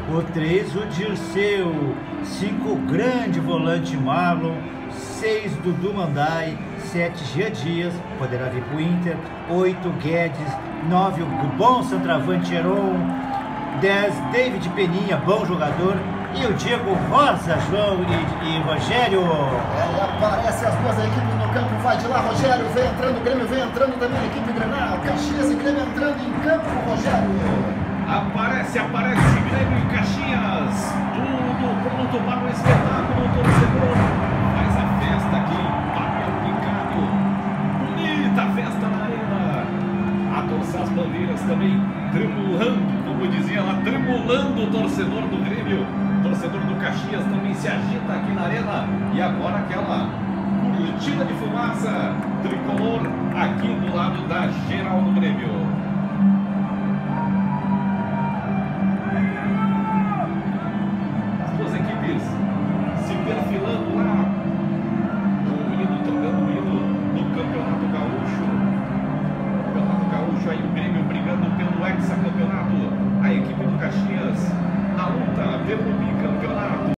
O 3, o Dirceu. 5, o grande volante Marlon. 6, Dudu Mandai. 7, Gia Dias, poderá vir para o Inter. 8, Guedes. 9, o bom centroavante Heron. 10, David Peninha, bom jogador. E o Diego Rosa, João e Rogério. E aparece as duas equipes no campo, vai de lá, Rogério, vem entrando, o Grêmio vem entrando também, a equipe Grenal, Caxias e Grêmio entrando em campo, Rogério. Aparece Grêmio e Caxias, tudo pronto para o espetáculo, o torcedor faz a festa aqui, papel picado, bonita festa na arena, a torcer as bandeiras também, tremulando, como dizia lá, tremulando o torcedor do Grêmio. O torcedor do Caxias também se agita aqui na arena. E agora aquela cortina de fumaça tricolor aqui do lado da geral do Grêmio. As duas equipes se perfilando lá. O hino, tocando o hino do Campeonato Gaúcho. Campeonato Gaúcho aí, o Grêmio brigando pelo hexacampeonato. A equipe do Caxias na luta pelo bicampeonato.